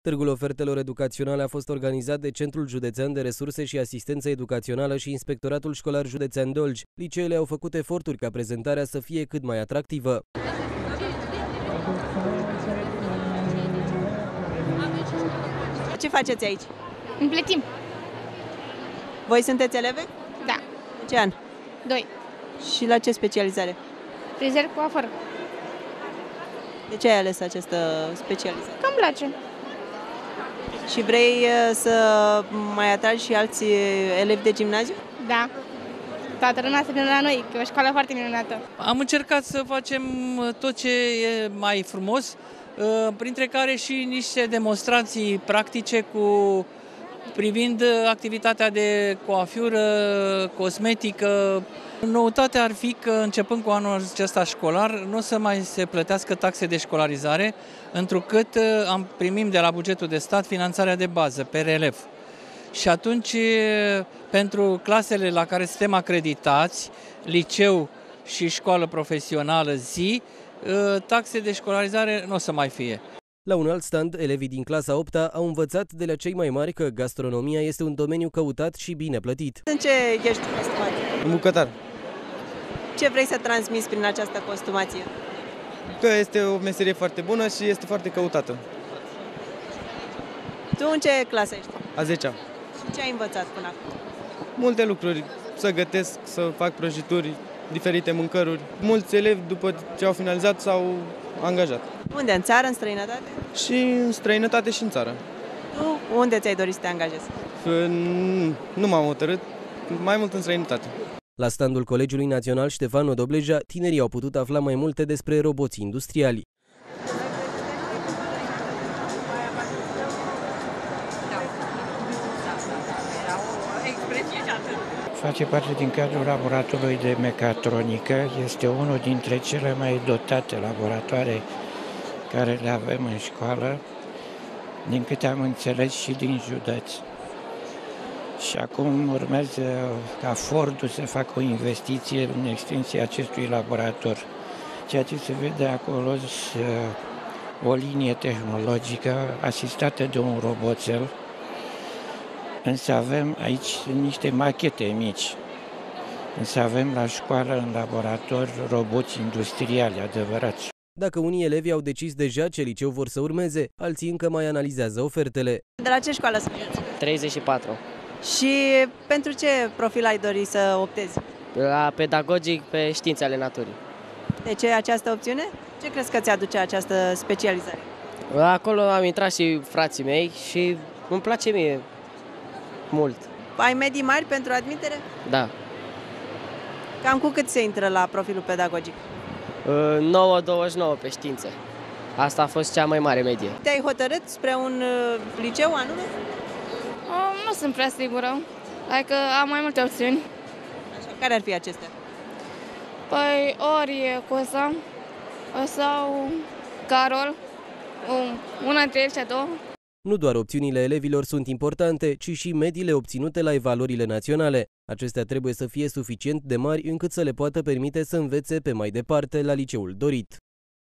Târgul ofertelor educaționale a fost organizat de Centrul Județean de Resurse și Asistență Educațională și Inspectoratul Școlar Județean Dolj. Liceele au făcut eforturi ca prezentarea să fie cât mai atractivă. Ce faceți aici? Împletim. Voi sunteți eleve? Da. În ce an? 2. Și la ce specializare? Frizer cu afară. De ce ai ales această specializare? Că-mi place. Și vrei să mai atragi și alți elevi de gimnaziu? Da. Toată lumea se vine la noi, că e o școală foarte minunată. Am încercat să facem tot ce e mai frumos, printre care și niște demonstrații practice privind activitatea de coafiură, cosmetică. Noutatea ar fi că, începând cu anul acesta școlar, nu o să mai se plătească taxe de școlarizare, întrucât primim de la bugetul de stat finanțarea de bază per elev. Și atunci, pentru clasele la care suntem acreditați, liceu și școală profesională zi, taxe de școlarizare nu o să mai fie. La un alt stand, elevii din clasa 8-a au învățat de la cei mai mari că gastronomia este un domeniu căutat și bine plătit. În ce ești costumat? Un bucătar. Ce vrei să transmiți prin această costumație? Că este o meserie foarte bună și este foarte căutată. Tu în ce clasă ești? A 10-a. Și ce ai învățat până acum? Multe lucruri. Să gătesc, să fac prăjituri, diferite mâncăruri. Mulți elevi, după ce au finalizat, s-au angajat. Unde? În țară, în străinătate? Și în străinătate și în țară. Tu unde ți-ai dorit să te angajezi? Nu m-am hotărât, mai mult în străinătate. La standul Colegiului Național Ștefan Odobleja, tinerii au putut afla mai multe despre roboții industriali. Face parte din cadrul laboratorului de mecatronică. Este unul dintre cele mai dotate laboratoare care le avem în școală, din câte am înțeles și din județ. Și acum urmează ca Fordul să facă o investiție în extinsia acestui laborator. Ceea ce se vede acolo este o linie tehnologică asistată de un roboțel. Însă avem aici niște machete mici. Însă avem la școală, în laborator, roboți industriali adevărați. Dacă unii elevi au decis deja ce liceu vor să urmeze, alții încă mai analizează ofertele. De la ce școală sunteți? 34. Și pentru ce profil ai dori să optezi? La pedagogic pe științe ale naturii. De ce această opțiune? Ce crezi că ți aduce această specializare? Acolo am intrat și frații mei și îmi place mie mult. Ai medii mari pentru admitere? Da. Cam cu cât se intră la profilul pedagogic? 9,29 pe științe. Asta a fost cea mai mare medie. Te-ai hotărât spre un liceu anume? Nu sunt prea sigură. Adică am mai multe opțiuni. Așa, care ar fi acestea? Păi ori Cosa sau Carol, una dintre ele, două. Nu doar opțiunile elevilor sunt importante, ci și mediile obținute la evaluările naționale. Acestea trebuie să fie suficient de mari încât să le poată permite să învețe pe mai departe la liceul dorit.